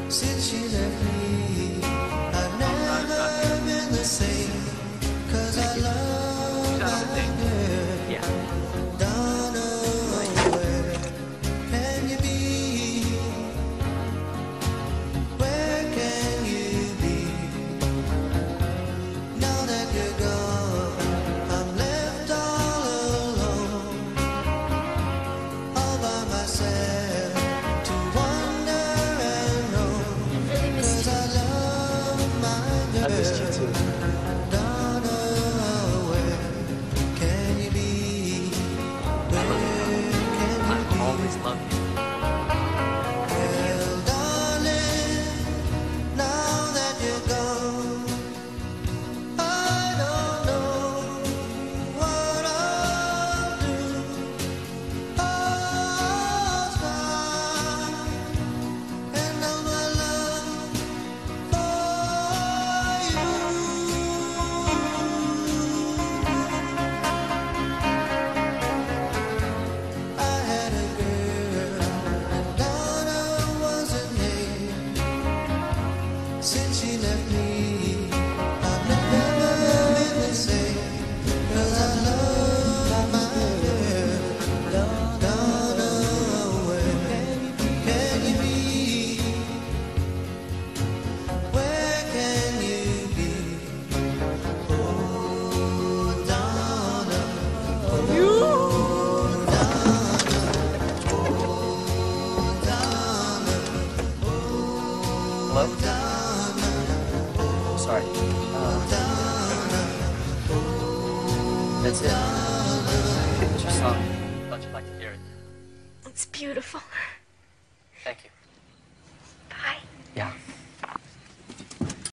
Since you left me, I've never been the same. 'Cause I love my girl. Yeah. Don't know where can you be? Where can you be? Now that you're gone, I'm left all alone, all by myself to wonder and roam. Really missed 'Cause I love my girl. I missed you too. Don't know where can you be? Where can you I always love you. Well, darling, now that you're gone, I don't know what I'll do. I'll try and know my love for you. I had a girl, and Donna was her name. Since she left me, I've never been the same. 'Cause I love my girl. Donna, where can you be? Where can you be? Oh, Donna. Hello? Sorry. That's it. It's your song. Thought you'd like to hear it. It's beautiful. Thank you. Bye. Yeah.